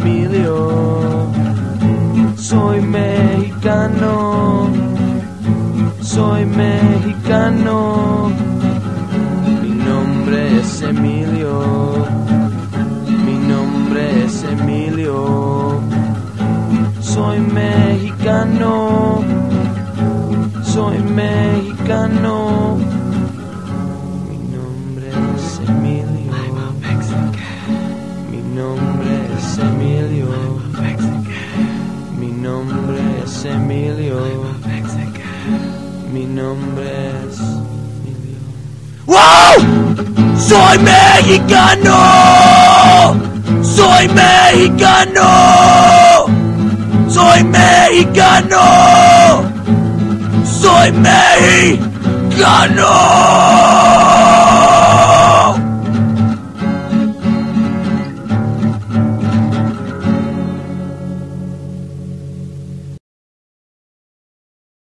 Emilio. Soy mexicano, soy mexicano. Mi nombre es Emilio, mi nombre es Emilio. Soy mexicano, soy mexicano. Mi nombre es Emilio, mi nombre es Emilio, mi nombre es Emilio, mi nombre es Emilio. ¡Wow! ¡Soy mexicano! ¡Soy mexicano! ¡Soy mexicano! ¡Soy mexicano!